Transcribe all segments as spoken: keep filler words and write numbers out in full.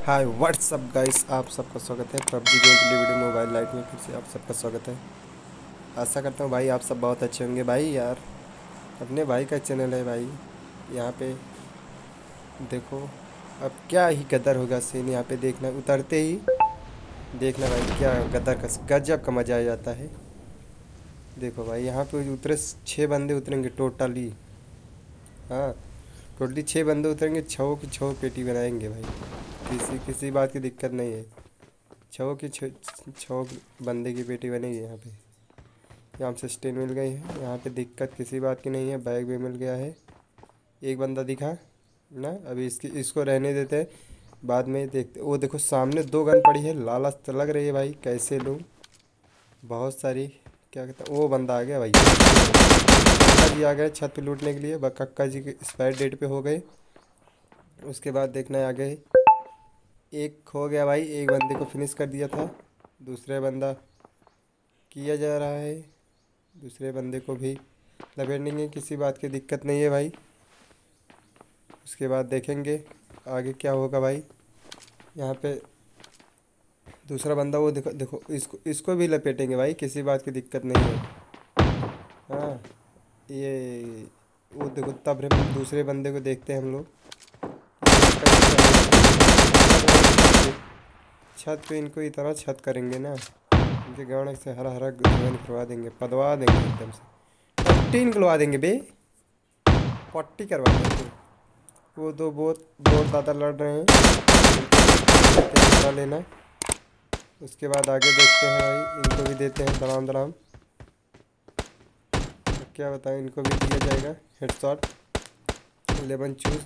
Hi what's up guys, आप सबका स्वागत है PUBG game play video mobile lite में। फिर से आप सबका स्वागत है। आशा करता हूँ भाई आप सब बहुत अच्छे होंगे। भाई यार अपने भाई का चैनल है भाई, यहाँ पे देखो। अब क्या ही गदर होगा सीन, यहाँ पे देखना उतरते ही देखना भाई, क्या गदर का गजब का मज़ा आ जाता है। देखो भाई यहाँ पे उतरे छः बंदे उतरेंगे टोटली। हाँ, टोटली छः बंदे उतरेंगे, छः की छः पेटी बनाएंगे भाई। किसी किसी बात की दिक्कत नहीं है। छः की छः छः बंदे की पेटी बनेगी यहाँ पे। यहाँ से स्टेन मिल गई है, यहाँ पे दिक्कत किसी बात की नहीं है। बैग भी मिल गया है। एक बंदा दिखा ना, अभी इसकी इसको रहने देते हैं, बाद में देखते। वो देखो सामने दो गन पड़ी है, लालच तो लग रही है भाई, कैसे लूँ बहुत सारी। क्या कहता, वो बंदा आ गया भाई। कक्का जी आ गए छत पे लूटने के लिए। कक्का जी के एक्सपायर डेट पे हो गए। उसके बाद देखना है आगे। एक हो गया भाई, एक बंदे को फिनिश कर दिया था। दूसरा बंदा किया जा रहा है, दूसरे बंदे को भी लपेटेंगे, किसी बात की दिक्कत नहीं है भाई। उसके बाद देखेंगे आगे क्या होगा भाई। यहाँ पे दूसरा बंदा, वो देखो देखो इसको इसको भी लपेटेंगे भाई, किसी बात की दिक्कत नहीं है। हाँ, ये वो देखो, तब हम दूसरे बंदे को देखते हैं हम लोग। छत पे इनको इतना छत करेंगे ना, इनके गाँव से हरा हरा धुआं निकलवा देंगे, पदवा देंगे एकदम से। पट्टी निकलवा देंगे बे, पट्टी करवा देंगे। वो दो बहुत बहुत ज़्यादा लड़ रहे हैं, इनको लेना। उसके बाद आगे देखते हैं भाई, इनको भी देते हैं दराम दराम। तो क्या बताएं, इनको भी दिया जाएगा हेडशॉट। Eleven choose.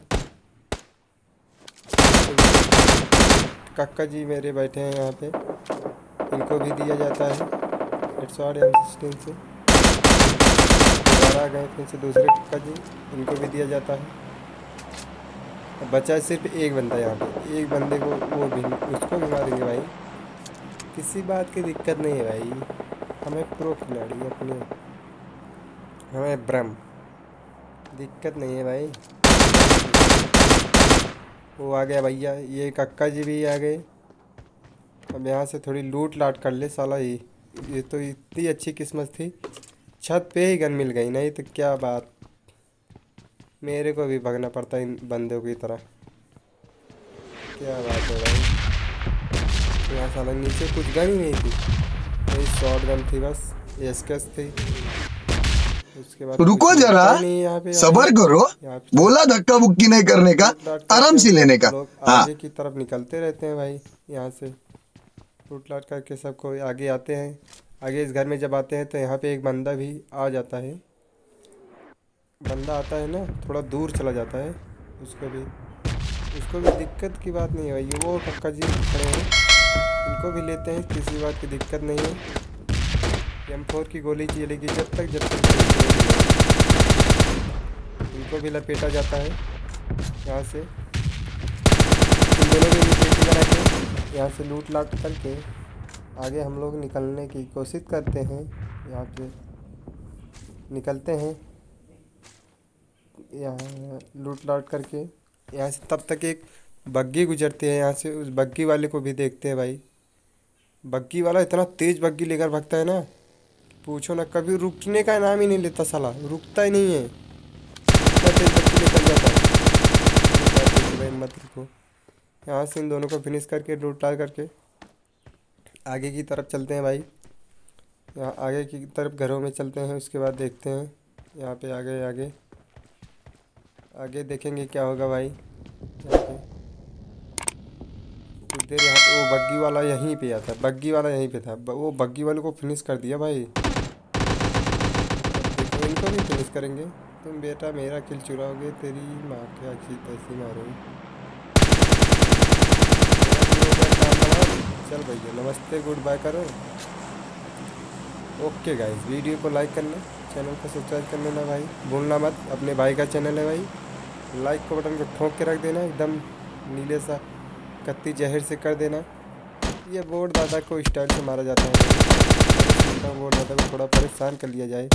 कक्का जी मेरे बैठे हैं यहाँ पे, इनको भी दिया जाता है हेडशॉट एम सिक्सटीन से। दोबारा गए फिर से दूसरे कक्का जी, इनको भी दिया जाता है। अब बचा है सिर्फ एक बंदा यहाँ पे, एक बंदे को वो भी उसको भी मारेंगे भाई, किसी बात की दिक्कत नहीं है भाई। हमें प्रो खिलाड़ी अपने, हमें ब्रह्म, दिक्कत नहीं है भाई। वो आ गया भैया, ये कक्का जी भी आ गए। अब यहाँ से थोड़ी लूट लाट कर ले साला। ही ये तो इतनी अच्छी किस्मत थी, छत पे ही गन मिल गई, नहीं तो क्या बात, मेरे को भी भागना पड़ता इन बंदों की तरह। क्या बात है भाई, यहाँ साला नीचे कुछ गन ही नहीं थी, यही शॉर्ट गन थी बस, एसकेस थी। उसके बाद रुको जरा, सबर करो। बोला धक्का बुक्की नहीं करने का, आराम से लेने का। लोग हाँ। आगे की तरफ निकलते रहते हैं भाई, यहाँ से लूट लाट करके सबको आगे आते हैं। आगे इस घर में जब आते हैं तो यहाँ पे एक बंदा भी आ जाता है। बंदा आता है ना, थोड़ा दूर चला जाता है, उसको भी उसको भी दिक्कत की बात नहीं है भाई। वो कक्का जी खड़े हैं, इनको भी लेते हैं, किसी बात की दिक्कत नहीं है। एम फोर की गोली चलेगी जब तक जब तक इनको भी लपेटा जाता है यहाँ से। इन दोनों के भी पेटी बना के यहाँ से लूट लाट करके आगे हम लोग निकलने की कोशिश करते हैं। यहाँ पे निकलते हैं, यहाँ लूट लाट करके यहाँ से। तब तक एक बग्गी गुजरती है यहाँ से, उस बग्गी वाले को भी देखते हैं भाई। बग्गी वाला इतना तेज़ बग्गी लेकर भागता है ना, पूछो ना, कभी रुकने का नाम ही नहीं लेता साला, रुकता ही नहीं है, इतना तेज़ बग्गी लेकर जाता है भाई। मत रुको, यहाँ से इन दोनों को फिनिश करके लूट लाट करके आगे की तरफ चलते हैं भाई। यहाँ आगे की तरफ घरों में चलते हैं, उसके बाद देखते हैं यहाँ पे आगे आगे आगे देखेंगे क्या होगा भाई। यहाँ पे कुछ देर यहाँ पे वो बग्गी वाला यहीं पे आता, बग्गी वाला यहीं पे था, वो बग्गी वाले को फिनिश कर दिया भाई। देखो इनको भी फिनिश करेंगे। तुम बेटा मेरा किल चुराओगे, तेरी माँ के अच्छी तैसी मारो। चल भैया नमस्ते, गुड बाय करो। ओके गाइस, वीडियो को लाइक करना, चैनल को सब्सक्राइब कर लेना भाई, भूलना मत। अपने भाई का चैनल है भाई, लाइक को बटन को ठोक के रख देना, एकदम नीले सा कत्ती जहर से कर देना। ये बोर्ड दादा को स्टाइल से मारा जाता है, बोर्ड दादा को थोड़ा परेशान कर लिया जाए।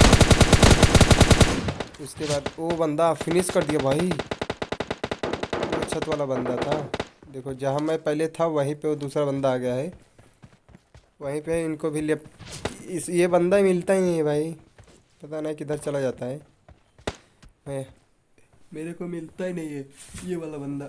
उसके बाद वो बंदा फिनिश कर दिया भाई, वो छत वाला बंदा था। देखो जहाँ मैं पहले था वहीं पे वो दूसरा बंदा आ गया है, वहीं पे इनको भी ले। इस ये बंदा ही मिलता ही नहीं है भाई, पता नहीं किधर चला जाता है। मैं मेरे को मिलता ही नहीं है ये वाला बंदा।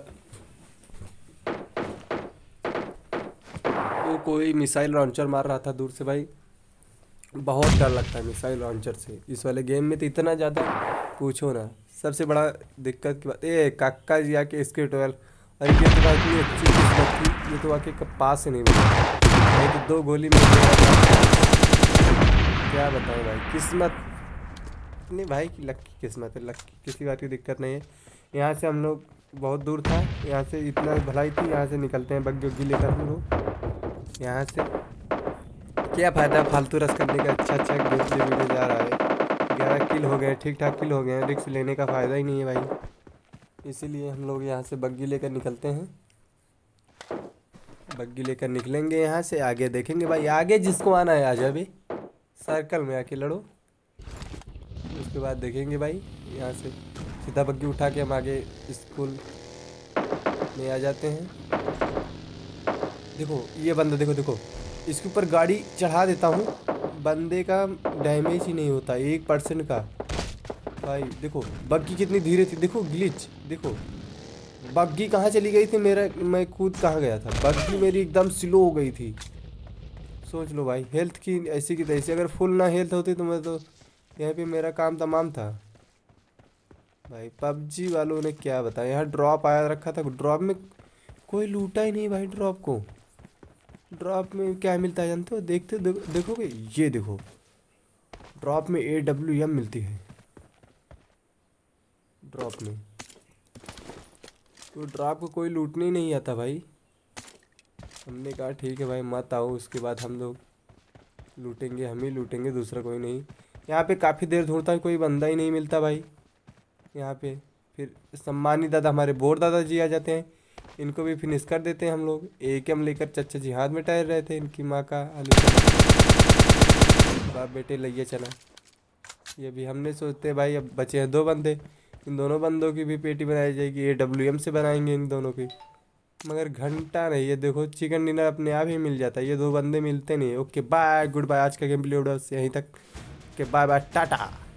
वो कोई मिसाइल लॉन्चर मार रहा था दूर से भाई, बहुत डर लगता है मिसाइल लॉन्चर से इस वाले गेम में तो इतना ज़्यादा पूछो ना। सबसे बड़ा दिक्कत की बात ए काका जी आके इसके ट्वेल्व, अरे ये तो इतनी अच्छी किस्मत थी, ये तो आके क- पास से नहीं मिला नहीं तो दो गोली में मेरा था। क्या बताऊँ भाई, किस्मत नहीं भाई की लक की किस्मत है, लक की किसी बात की दिक्कत नहीं है। यहाँ से हम लोग बहुत दूर था, यहाँ से इतना भलाई थी, यहाँ से निकलते हैं बग्गी उग्गी लेकर हम लोग यहाँ से। क्या फ़ायदा फालतू रस करने का, अच्छा अच्छा गेम प्ले वीडियो जा रहा है, ग्यारह किल हो गए, ठीक ठाक किल हो गए हैं, रिक्स लेने का फ़ायदा ही नहीं है भाई। इसीलिए हम लोग यहाँ से बग्गी लेकर निकलते हैं, बग्गी लेकर निकलेंगे यहाँ से, आगे देखेंगे भाई, आगे जिसको आना है आ जाए भाई, सर्कल में आके लड़ो। उसके बाद देखेंगे भाई, यहाँ से सीधा बग्गी उठा के हम आगे स्कूल में आ जाते हैं। देखो ये बंदा, देखो देखो इसके ऊपर गाड़ी चढ़ा देता हूँ, बंदे का डैमेज ही नहीं होता एक परसेंट का भाई। देखो बग्गी कितनी धीरे थी, देखो ग्लिच, देखो बग्गी कहाँ चली गई थी, मेरा मैं कूद कहाँ गया था, बग्गी मेरी एकदम स्लो हो गई थी। सोच लो भाई, हेल्थ की ऐसी की तैसी, अगर फुल ना हेल्थ होती तो मैं तो यहाँ पे मेरा काम तमाम था भाई। पबजी वालों ने क्या बताया, यहाँ ड्रॉप आया रखा था, ड्रॉप में कोई लूटा ही नहीं भाई। ड्रॉप को ड्रॉप में क्या मिलता है जानते हो, देखते हो, देखो, देखोगे ये देखो, ड्रॉप में ए डब्ल्यू एम मिलती है ड्रॉप में, तो ड्रॉप को कोई लूटने ही नहीं आता भाई। हमने कहा ठीक है भाई मत आओ, उसके बाद हम लोग लूटेंगे, हम ही लूटेंगे, दूसरा कोई नहीं। यहाँ पे काफ़ी देर ढूंढता है, कोई बंदा ही नहीं मिलता भाई यहाँ पे। फिर सम्मानी दादा हमारे बोर दादाजी आ जाते हैं, इनको भी फिनिश कर देते हैं हम लोग। एक एम लेकर चचा जी हाथ में टहल रहे थे, इनकी माँ का आलू चना, बाप बेटे लइए चना। ये भी हमने सोचते भाई अब बचे हैं दो बंदे, इन दोनों बंदों की भी पेटी बनाई जाएगी, ए डब्ल्यू एम से बनाएंगे इन दोनों की। मगर घंटा नहीं, ये देखो चिकन डिनर अपने आप ही मिल जाता है, ये दो बंदे मिलते नहीं। ओके बाय, गुड बाय, आज का गेम प्ले यहीं तक। Okay bye bye Tata.